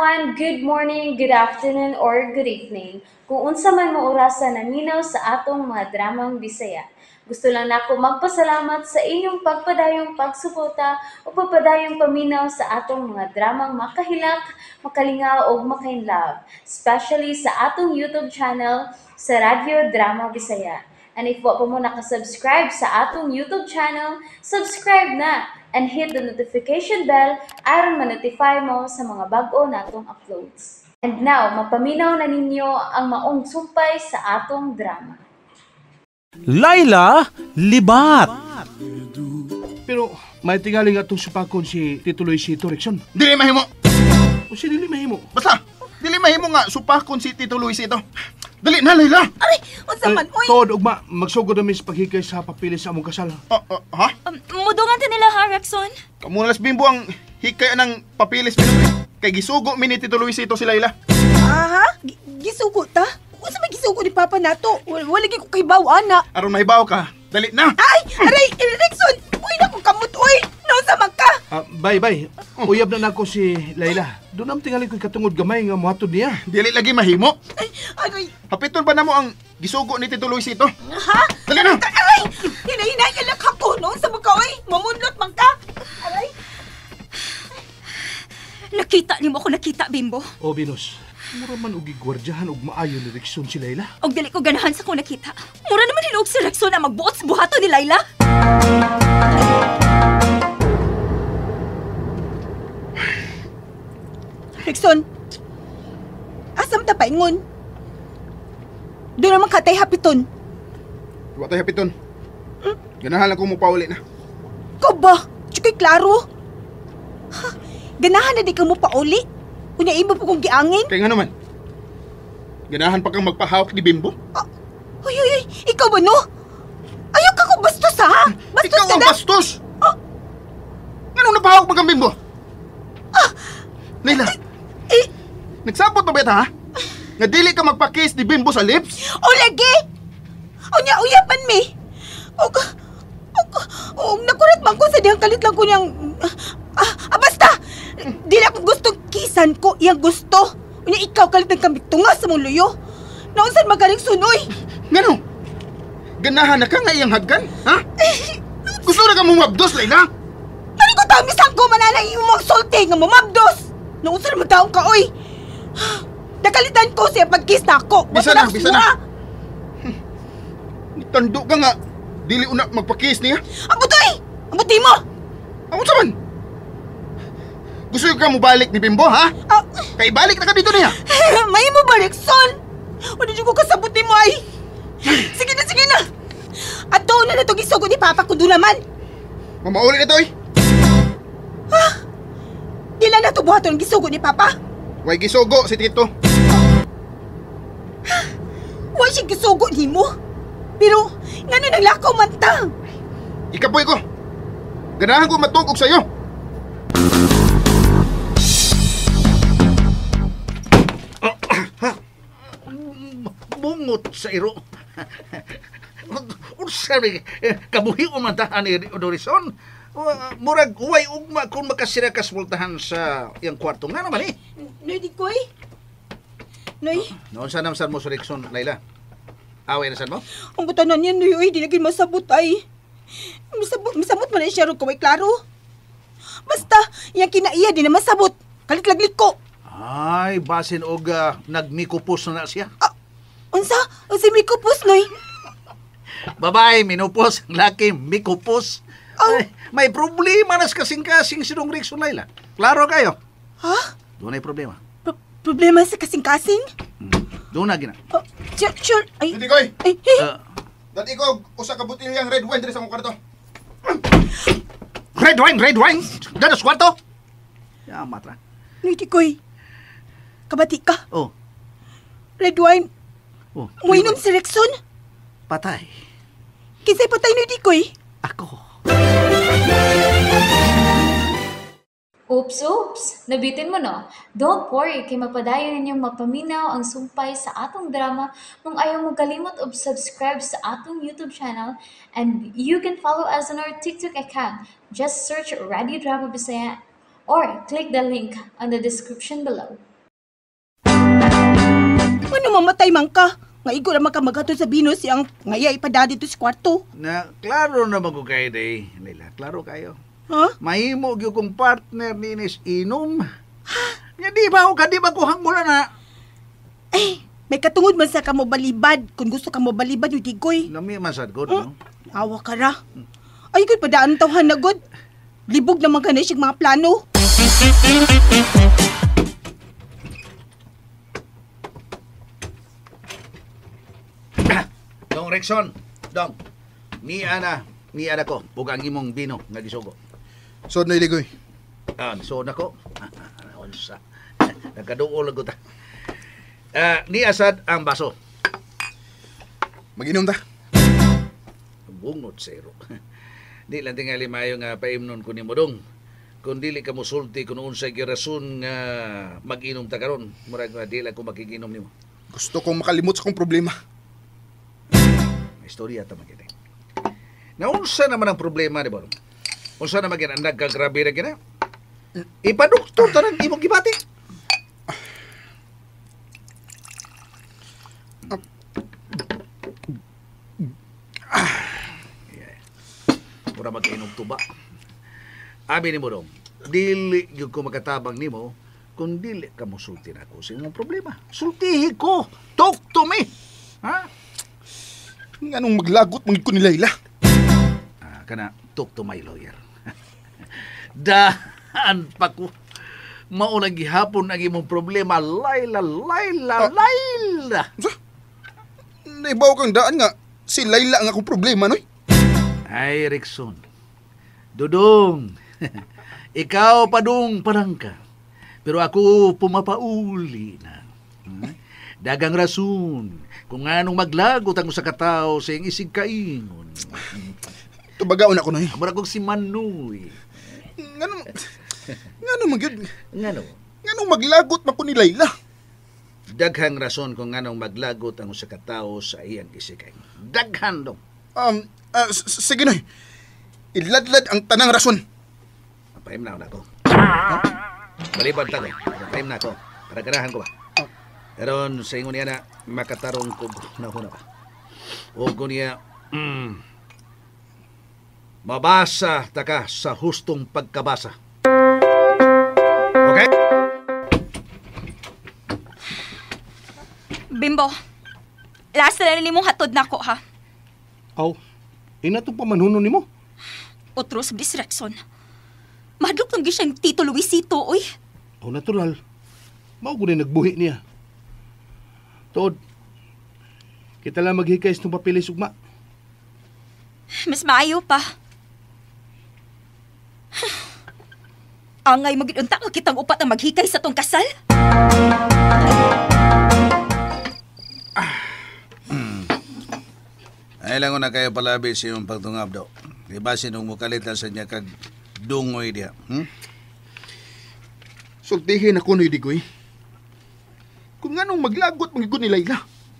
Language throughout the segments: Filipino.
everyone, good morning, good afternoon, or good evening. Kung unsa man mo orasan naminaw sa atong mga dramang Bisaya. Gusto lang nako magpasalamat sa inyong pagpadayong pagsuporta o pagpadayong paminaw sa atong mga dramang makahilak, makalingaw o makainlove, especially sa atong YouTube channel sa Radyo Drama Bisaya. And if wa pa mo nakasubscribe sa atong YouTube channel, subscribe na and hit the notification bell aron ma-notify mo sa mga bag-o natong uploads. And now, mapaminaw na ninyo ang maong sumpay sa atong drama. Laila Libat. Pero may tingali nga itong supakon si Tito Luisito Rexon. Dili mahimo. O si Dili Mahimo. Basta, dili mahimo nga supakon si Tito Luisito. Dali na, Layla. Aray, unsa man, uy. Tod, ugma, magsugod namin sa paghikay sa papilis sa among kasal. Ha? Mudungan ta nila ha, Rexon. Kamu na las bimbo ang hikay ng papilis minutri. Kay gisugo mi ni Tito Luisito si Layla. Aha? Gisugo ta? Unsa may gisugo ni Papa nato? Wala gyud ko kay baw ana. Aron mahibaw ka. Dali na. Ay, aray, Rexon. Uy na ko kamot, uy. Nausa man ka? Bye. Uyab na nako si Layla. Doon am tingali ko'y katungod gamay nga muhatod niya. Dili lagi mahimo. Ay, aray. Hapiton ba namo ang gisugo ni Tito Luisito? Ha? Dali na. Aray! Hinahinayalak ako noon sa mga uy. Mamunlot man ka. Aray. Nakita ni mo ako nakita, Bimbo. O Venus, mura man ugi gwardyahan ug maayo ni Rexon si Layla. Og dili ko ganahan sa ko nakita. Mura naman hinuog si Rexon na magbuot sa buhato ni Layla. Rexon, asam ta paingon? Doon naman katay hapiton. Wa tayo hapiton. Ganahan lang ko mo pauli na. Ko ba? Tsukay klaro? Ha, ganahan na di ka mo pauli? Unya iba po kong giangin? Kaya nga naman. Ganahan pa kang magpahawak ni Bimbo? Uy, ikaw ba no? Ayaw ka ko bastos ha? Bastos Ikaw ka ang na? bastos! Anong napahawak pa kang Bimbo? Layla, nagsabot na ba ito, ha? Nga dili ka magpakis ni Bimbo sa lips? O lagi! Uyapan mi! Nakurat man ko sa dihang kalit lang ko niyang... basta! Dili ako gustong kisan ko, iyang gusto. Unya ikaw kalit ng kambit tunga sa mong luyo. Naunsan magaling sunoy? Ngano? Ganahan na ka nga iyang hagkan, ha? Gusto na ka mumabdos, Layla? Ano ko tamisan ko mananay yung mga sulti nga mamabdos? Naunsan naman taong ka, oy! Nakalitan ko siya pag-kiss na ako. Bisa na. Tando ka nga. Dili una magpakis niya. Abutoy! Abuti mo! Ako saman. Gusto ka mo balik ni Bimbo, ha? Kay balik na ka dito niya. May mo ba, Rexon? Wala dyan ko kasabuti mo ay. Sige na. At doon na itong isugo ni Papa kundo naman. Mamauli na to, eh. Dila na ito buhaton ang gisugo ni Papa. Way gisugo si Tito. Huwag siya gisugo ni mo. Pero, nga na naglakaw man ta. Ikapoy ko. Ganahan ko matugog sa'yo. Bungot sa iro. Unsa ni kabuhi umantahan ni Dorison? Murag uway ugma kung makasira kas multahan sa iyang kwarto nga naman eh. Noy, di ko eh. Noy, Noon sa namsan mo sa Rexon, Layla? Away na san mo? ang butanan niya, Noy, oy, di naging masabot ay. Masabot man na siya ron kaway klaro. Basta, yung kinaiya, di na masabot. Kalit-laglik ko. Ay, basin og nagmikupos na siya. Unsa? Unsa may kupos, Noy? Babae, minupos, laki, mikupos. Ay, may problema na sa kasing-kasing sinong Rexon, Layla. Klaro kayo? Ha? Doon ay problema. Problema sa kasing-kasing? Doon na gina. Sure. Ay, Hindi, Koy. ay, Dati ko, usa ka butilyang red wine diri sa mong kwarto. Red wine! Ganos kwarto? Yamat ra. Noy, di ko'y. Kabati ka. Oh, Red wine. oh. Muinom si Rexon. Patay. Kinsay patay, Noy, di ko'y. Ako. Oops, nabitin mo no? Don't worry, kay mapadayon ninyong mapaminaw ang sumpay sa atong drama kung ayaw mo kalimot og subscribe sa atong YouTube channel and you can follow us on our TikTok account. Just search Radio Drama Bisaya or click the link on the description below. Ano mamatay man ka? Nga igo naman ka maghatod sa binos siyang ngaya ipada dito sa kwarto. Na, klaro naman ko kayo, day. Laila, klaro kayo. Ha? Mahimo gyud kong partner ni Ines inom. Nga di ba ako di ba kuhang mula na? May katungod man sa kamo balibad. Kung gusto ka mo balibad yung tigoy. Lami masad ko, no? Awa ka ra. Ay, gud padaan tawhan na gud. Libog naman ka na siyang mga plano. Dong Rexon, dong. Ni ana ko, bugang imong bino nga gisugo. So, nailigoy. So nako. Unsa. Nagkaduol ko ta. Ni asad ang baso. Mag-inom ta. Bungot zero. Di lang tingali mayo nga paimnon ko ni mo dong. Kung dili ka musulti kung unsay girason nga mag-inom ta karon, murag nga dili ko makikinom nimo. Gusto kong makalimot sa kong problema. Istorya ta magiti. Na unsa naman ang problema ni Borong? Unsa naman gina nagkagrabe na gina? Ipaduktor ta nang imong gibati. Mura mag-inom tuba. Abi ni Borong, dili gyud ko makatabang nimo kung dili ka mo sulti nako sa imong problema. Sultihi ko. Talk to me. Ha? Anong maglagot mangid ko ni Layla? Kana, talk to my lawyer. Daan pa ko. Maunang gihapon ang imong problema. Layla. Naibaw kang daan nga. Si Layla ang akong problema, noy. Ay, Rickson. Dudong. Ikaw padung parang ka. Pero ako pumapauli na. Dagang rason. Kung anong maglagot ang sa katao sa iyong isig kaingon. Tubagaon ako, noy. Amara kong si Manoy. Ngano magyud? Ngano Maglagot man ko ni Layla? Daghang rason kung anong maglagot ang sa katao sa iyang isig kaingon. Daghan dong. Sige, noy. Iladlad ang tanang rason. Paim na ako. Balibad ta ko. Paim na ako. Para ganahan ko ba? Karon sa ingon niya na makatarong ko na huna pa. O ko niya, mabasa taka sa hustong pagkabasa. Okay? Bimbo, last na rin mong hatod na ko, ha? Aw, ina itong pamanuno ni mo. Otros Bisrexon. Madlok lang siyang Tito Luisito, oy. Aw, natural. Mao ko na nagbuhi niya. Tod, kita lang maghikay sa papilis ugma. Mas maayo pa. Angay magidunta ko kitang upat ang maghikay sa tong kasal. Ay lang ko na kayo palabi sa iyong pagtungab daw. Di ba sinong mukalitan sa niya kag dungoy diya? Sultihin ako, noy Digoy. Kung anong maglagot mangid ko ni Layla.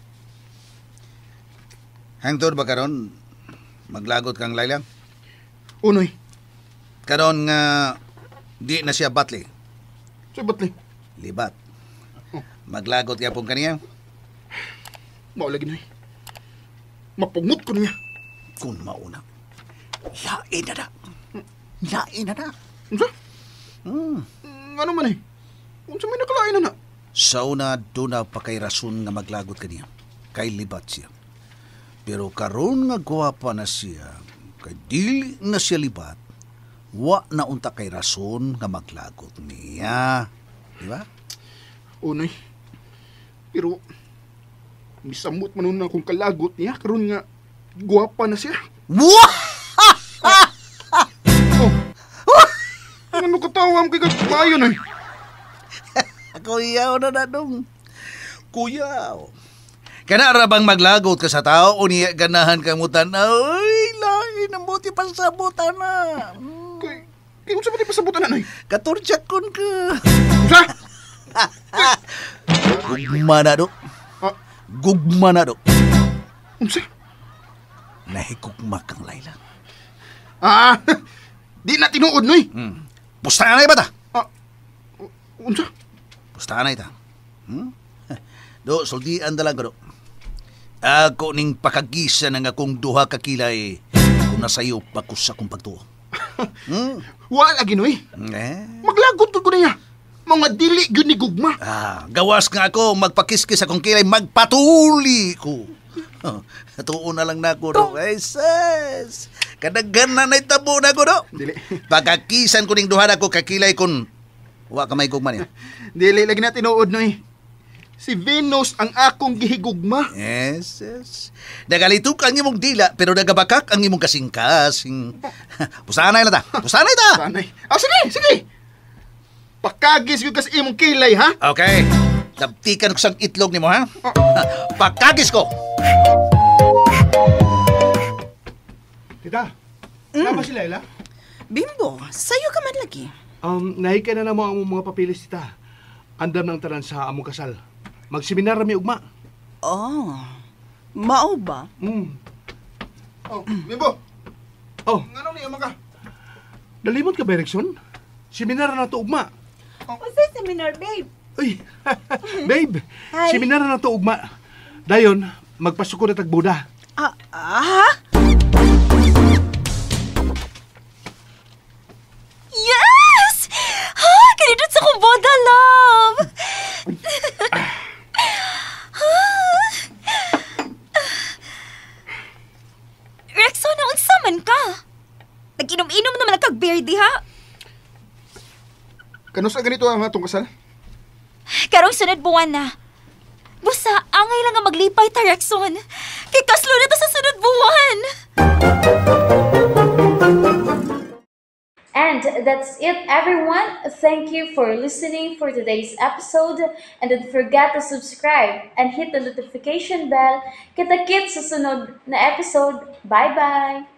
Hangtod ba karon maglagot kang Layla? Unoy. Karon nga di na siya batli. So, ba't Libat. Maglagot kaya pong kaniya. Maulagi, noy. Mapungot ko niya. Kung mauna. Lain na na. Lain na na. Unsa? Ano man eh? Unsa may nakalain na na? Sa una, doon na pa kay rason nga maglagot kaniya. Kay libat siya. Pero karon nga gwapa na siya, kay dili na siya libat, wa na unta kay rason nga maglagot niya. Di ba? Unoy. Pero, misamot man nun akong kalagot niya, karon nga, guwapa na siya. Wah! Ano katawam kay kagmayo, noy? Kuyaw na dong. Kuyaw. Kana arabang maglagot ka sa tao o niya ganahan ka mutan. Ay, lain ang buti pa sa buta na. Kaya unsa man di pasabutan na, noy? Katurtsak kun ka. Unsa? Gugma na do. Gugma na do. Unsa? Nahigugma kang Layla. Di na tinuod, noy. Pustahan na ba ta? Unsa? Pustahan na ita. Do, suldian na lang ko, do. Ako ning pakagisa ng akong duha ka kilay kung nasayo pa ko sa kong pagtuo. Wala ginoy. Maglagot ko na niya. Mga dili yun ni gugma. Gawas nga ako, magpakiskis akong kilay, magpatuli ko. Tuo na lang na ako, do. Ay, sis. Kadagana na itabo na ko, do. Dili. Pagkakisan ko ning duha na ko kakilay kun wa ka may gugma niya. Dili lagi na tinuod no eh. Si Venus ang akong gihigugma. Yes, yes. Nagalito ang imong dila, pero nagabakak ang imong kasing-kasing. Pusanay na ta. Pusanay ta. Sanay. Sige, sige. Pakagis ko kasi imong kilay, ha? Okay. Dabtikan ko sang itlog nimo, ha? Pakagis ko. Tita, na ba si Laila? Bimbo, sayo ka man lagi. Nahika na naman ang mga papilis, tita. Andam ng tanan sa among kasal. Magseminar rami ugma. Oh, mao ba? Mimbo. Oh, Ngano ni ka? dalimot ka ba, Erickson? Seminar na to ugma. Unsay seminar, babe? Uy, babe, Hi. seminar na to ugma. Dayon, magpasuko na tagbuda. Yes! Ha! Kanidot sa kong boda, love! Rexo, naunsa man ka? Nag-inom-inom naman ang kag-beer diha. Kano sa ganito ang atong kasal? Karong sunod buwan na. Busa, angay lang nga maglipay ta, Rexon. Kay kaslo na ta sa sunod buwan. And that's it, everyone. Thank you for listening for today's episode. And don't forget to subscribe and hit the notification bell. Kita-kits sa sunod na episode. Bye-bye!